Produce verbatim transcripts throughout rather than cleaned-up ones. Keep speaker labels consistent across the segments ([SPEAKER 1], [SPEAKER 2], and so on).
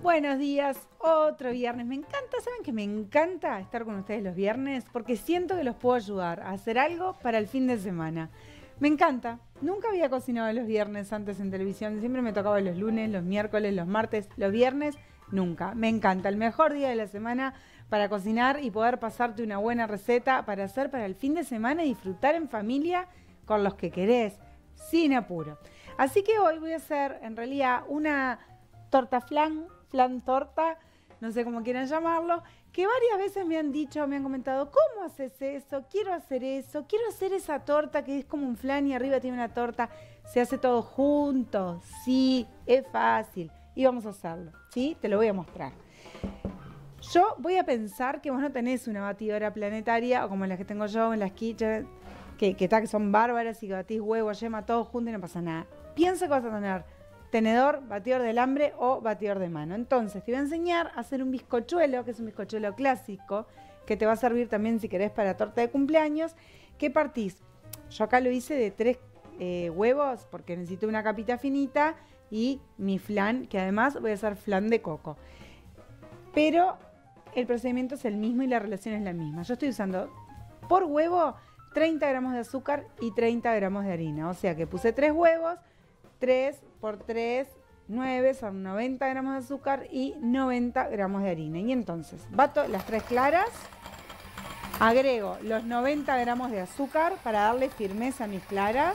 [SPEAKER 1] Buenos días, otro viernes. Me encanta, ¿saben que me encanta estar con ustedes los viernes? Porque siento que los puedo ayudar a hacer algo para el fin de semana. Me encanta. Nunca había cocinado los viernes antes en televisión. Siempre me tocaba los lunes, los miércoles, los martes. Los viernes, nunca. Me encanta. El mejor día de la semana para cocinar y poder pasarte una buena receta para hacer para el fin de semana y disfrutar en familia con los que querés, sin apuro. Así que hoy voy a hacer, en realidad, una torta flan, flan torta, no sé cómo quieran llamarlo, que varias veces me han dicho, me han comentado, ¿cómo haces eso? Quiero hacer eso, quiero hacer esa torta que es como un flan y arriba tiene una torta. Se hace todo junto, sí, es fácil. Y vamos a hacerlo, ¿sí? Te lo voy a mostrar. Yo voy a pensar que vos no tenés una batidora planetaria o como las que tengo yo en las kitchen, que, que, que son bárbaras y que batís huevo, yema, todo junto y no pasa nada. Piensa que vas a tener tenedor, batidor de alambre o batidor de mano. Entonces te voy a enseñar a hacer un bizcochuelo, que es un bizcochuelo clásico, que te va a servir también si querés para torta de cumpleaños. ¿Qué partís? Yo acá lo hice de tres eh, huevos porque necesito una capita finita y mi flan, que además voy a hacer flan de coco. Pero el procedimiento es el mismo y la relación es la misma. Yo estoy usando por huevo treinta gramos de azúcar y treinta gramos de harina. O sea que puse tres huevos, tres por tres, nueve, son noventa gramos de azúcar y noventa gramos de harina. Y entonces bato las tres claras, agrego los noventa gramos de azúcar para darle firmeza a mis claras.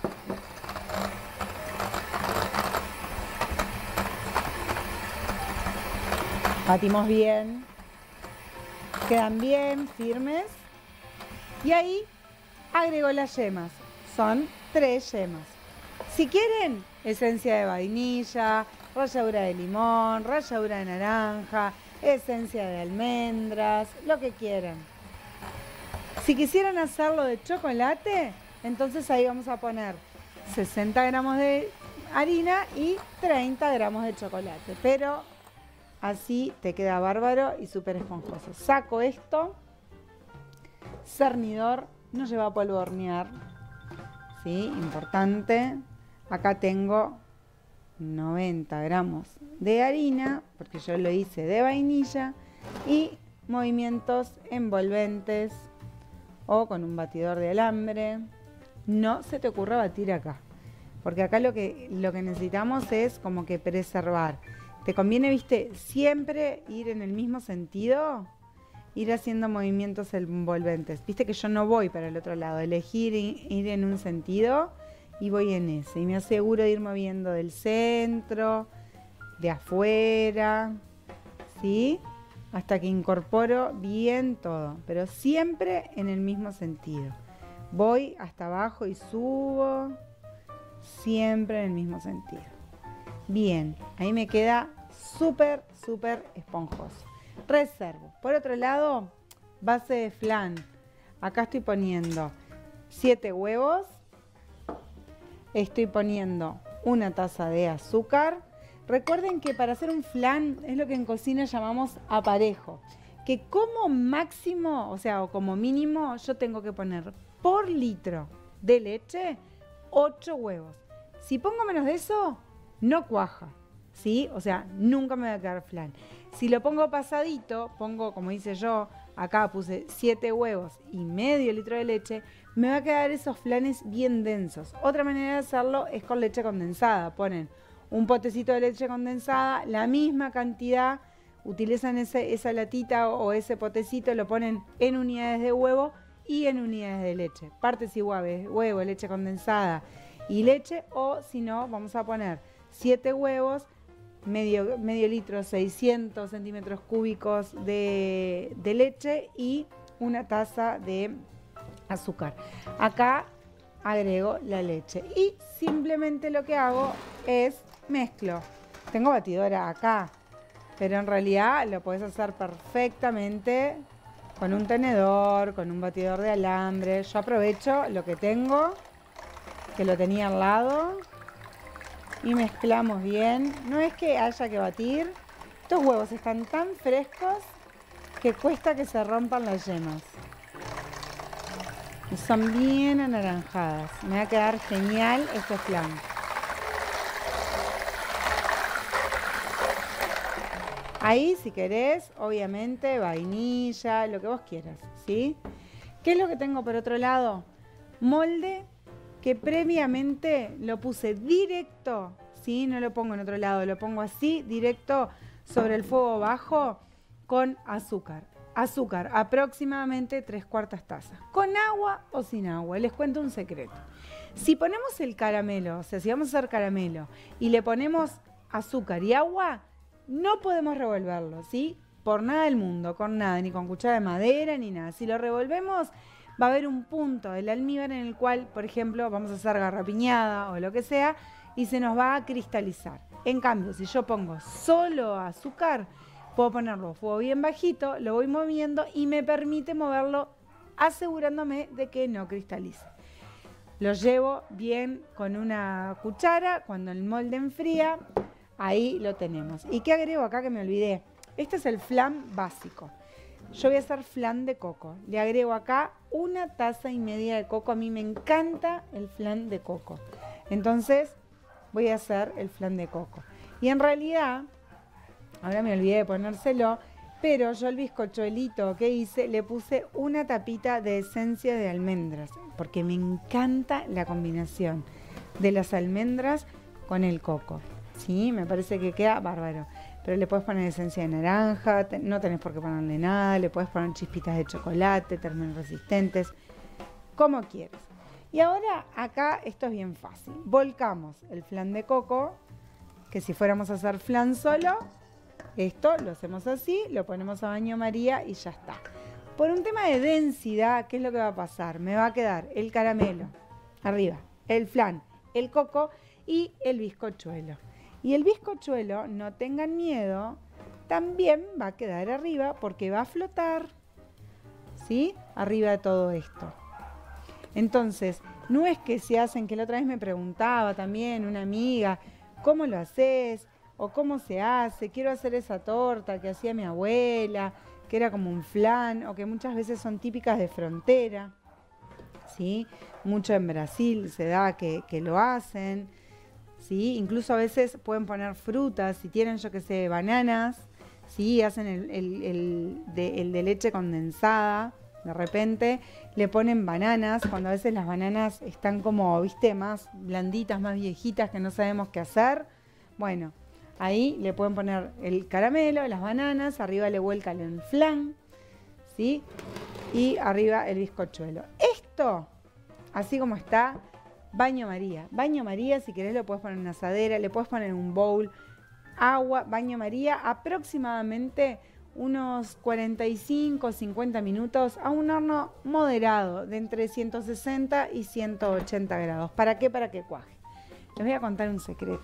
[SPEAKER 1] Batimos bien, quedan bien firmes. Y ahí agrego las yemas, son tres yemas. Si quieren, esencia de vainilla, ralladura de limón, ralladura de naranja, esencia de almendras, lo que quieran. Si quisieran hacerlo de chocolate, entonces ahí vamos a poner sesenta gramos de harina y treinta gramos de chocolate. Pero así te queda bárbaro y súper esponjoso. Saco esto, cernidor, no lleva polvo a hornear, ¿sí? Importante. Acá tengo noventa gramos de harina, porque yo lo hice de vainilla, y movimientos envolventes o con un batidor de alambre. No se te ocurra batir acá, porque acá lo que, lo que necesitamos es como que preservar. Te conviene, viste, siempre ir en el mismo sentido, ir haciendo movimientos envolventes. Viste que yo no voy para el otro lado, elegir ir en un sentido y voy en ese. Y me aseguro de ir moviendo del centro, de afuera, ¿sí? Hasta que incorporo bien todo, pero siempre en el mismo sentido. Voy hasta abajo y subo, siempre en el mismo sentido. Bien, ahí me queda súper, súper esponjoso. Reservo. Por otro lado, base de flan. Acá estoy poniendo siete huevos. Estoy poniendo una taza de azúcar. Recuerden que para hacer un flan es lo que en cocina llamamos aparejo. Que como máximo, o sea, o como mínimo, yo tengo que poner por litro de leche ocho huevos. Si pongo menos de eso, no cuaja, ¿sí? O sea, nunca me va a quedar flan. Si lo pongo pasadito, pongo, como hice yo, acá puse siete huevos y medio litro de leche, me va a quedar esos flanes bien densos. Otra manera de hacerlo es con leche condensada. Ponen un potecito de leche condensada, la misma cantidad, utilizan ese, esa latita o ese potecito, lo ponen en unidades de huevo y en unidades de leche. Partes iguales, huevo, leche condensada y leche, o si no, vamos a poner siete huevos, medio, medio litro, seiscientos centímetros cúbicos de, de leche y una taza de azúcar. Acá agrego la leche y simplemente lo que hago es mezclo. Tengo batidora acá, pero en realidad lo puedes hacer perfectamente con un tenedor, con un batidor de alambre. Yo aprovecho lo que tengo, que lo tenía al lado, y mezclamos bien. No es que haya que batir. Estos huevos están tan frescos que cuesta que se rompan las yemas. Y son bien anaranjadas. Me va a quedar genial este flan. Ahí, si querés, obviamente, vainilla, lo que vos quieras, ¿sí? ¿Qué es lo que tengo por otro lado? Molde que previamente lo puse directo, ¿sí? No lo pongo en otro lado, lo pongo así, directo sobre el fuego bajo con azúcar. Azúcar, aproximadamente tres cuartas tazas. ¿Con agua o sin agua? Les cuento un secreto. Si ponemos el caramelo, o sea, si vamos a hacer caramelo y le ponemos azúcar y agua, no podemos revolverlo, ¿sí? Por nada del mundo, con nada, ni con cuchara de madera, ni nada. Si lo revolvemos, va a haber un punto del almíbar en el cual, por ejemplo, vamos a hacer garrapiñada o lo que sea, y se nos va a cristalizar. En cambio, si yo pongo solo azúcar, puedo ponerlo a fuego bien bajito, lo voy moviendo y me permite moverlo asegurándome de que no cristalice. Lo llevo bien con una cuchara, cuando el molde enfría, ahí lo tenemos. ¿Y qué agrego acá que me olvidé? Este es el flan básico. Yo voy a hacer flan de coco. Le agrego acá una taza y media de coco. A mí me encanta el flan de coco. Entonces voy a hacer el flan de coco. Y en realidad, ahora me olvidé de ponérselo, pero yo el bizcochuelito que hice le puse una tapita de esencia de almendras, porque me encanta la combinación de las almendras con el coco. Sí, me parece que queda bárbaro. Pero le puedes poner esencia de naranja, te, no tenés por qué ponerle nada, le puedes poner chispitas de chocolate, términos resistentes, como quieras. Y ahora acá esto es bien fácil. Volcamos el flan de coco, que si fuéramos a hacer flan solo, esto lo hacemos así, lo ponemos a baño María y ya está. Por un tema de densidad, ¿qué es lo que va a pasar? Me va a quedar el caramelo arriba, el flan, el coco y el bizcochuelo. Y el bizcochuelo, no tengan miedo, también va a quedar arriba porque va a flotar, ¿sí? Arriba de todo esto. Entonces, no es que se hacen, que la otra vez me preguntaba también una amiga, ¿cómo lo haces? O cómo se hace, quiero hacer esa torta que hacía mi abuela, que era como un flan, o que muchas veces son típicas de frontera, ¿sí? Mucho en Brasil se da que, que lo hacen, ¿sí? Incluso a veces pueden poner frutas, si tienen, yo que sé, bananas, ¿sí? Hacen el, el, el, de, el de leche condensada, de repente le ponen bananas, cuando a veces las bananas están como, viste, más blanditas, más viejitas, que no sabemos qué hacer. Bueno, ahí le pueden poner el caramelo, las bananas, arriba le vuelcan el flan, ¿sí? Y arriba el bizcochuelo. Esto, así como está, baño María. Baño María, si querés lo puedes poner en una asadera, le puedes poner en un bowl, agua, baño María, aproximadamente unos cuarenta y cinco, cincuenta minutos a un horno moderado de entre ciento sesenta y ciento ochenta grados. ¿Para qué? Para que cuaje. Les voy a contar un secreto.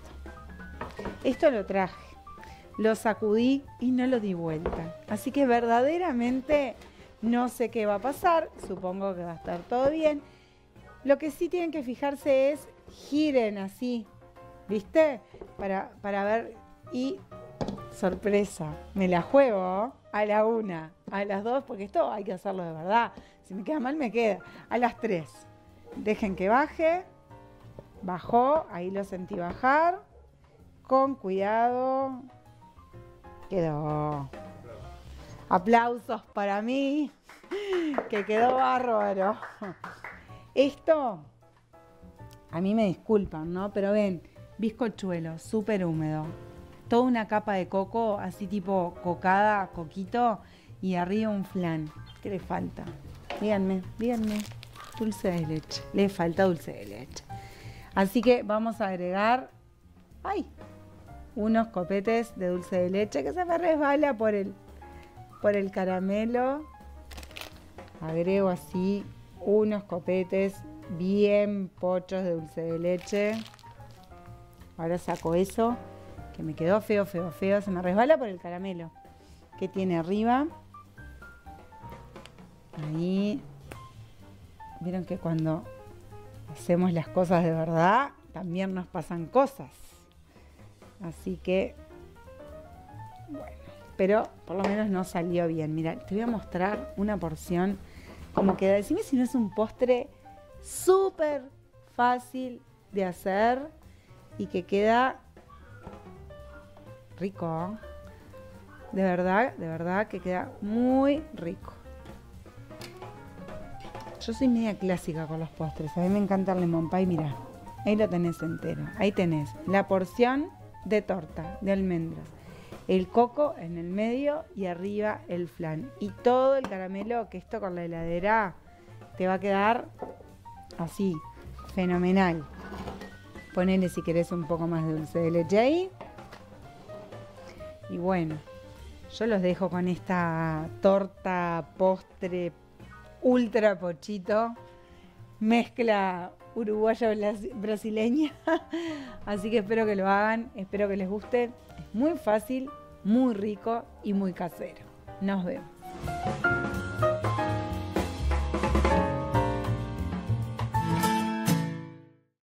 [SPEAKER 1] Esto lo traje, lo sacudí y no lo di vuelta. Así que verdaderamente no sé qué va a pasar, supongo que va a estar todo bien. Lo que sí tienen que fijarse es, giren así, ¿viste? Para, para ver y, sorpresa, me la juego a la una, a las dos, porque esto hay que hacerlo de verdad. Si me queda mal, me queda. A las tres. Dejen que baje. Bajó, ahí lo sentí bajar. Con cuidado. Quedó. Aplausos para mí, que quedó bárbaro. Esto, a mí me disculpan, ¿no? Pero ven, bizcochuelo, súper húmedo. Toda una capa de coco, así tipo cocada, coquito, y arriba un flan. ¿Qué le falta? Díganme, díganme. Dulce de leche. Le falta dulce de leche. Así que vamos a agregar, ¡ay!, unos copetes de dulce de leche que se me resbala por el, por el caramelo. Agrego así unos copetes bien pochos de dulce de leche. Ahora saco eso, que me quedó feo, feo, feo. Se me resbala por el caramelo que tiene arriba. Ahí. Vieron que cuando hacemos las cosas de verdad, también nos pasan cosas. Así que, bueno, pero por lo menos no salió bien. Mira, te voy a mostrar una porción como queda. Decime si no es un postre súper fácil de hacer y que queda rico. De verdad, de verdad que queda muy rico. Yo soy media clásica con los postres. A mí me encanta el lemon pie, mirá. Ahí lo tenés entero. Ahí tenés la porción de torta de almendras. El coco en el medio y arriba el flan. Y todo el caramelo, que esto con la heladera te va a quedar así, fenomenal. Ponele si querés un poco más de dulce de leche ahí. Y bueno, yo los dejo con esta torta postre ultra pochito, mezcla uruguaya brasileña. Así que espero que lo hagan, espero que les guste. Es muy fácil, muy rico y muy casero. Nos vemos.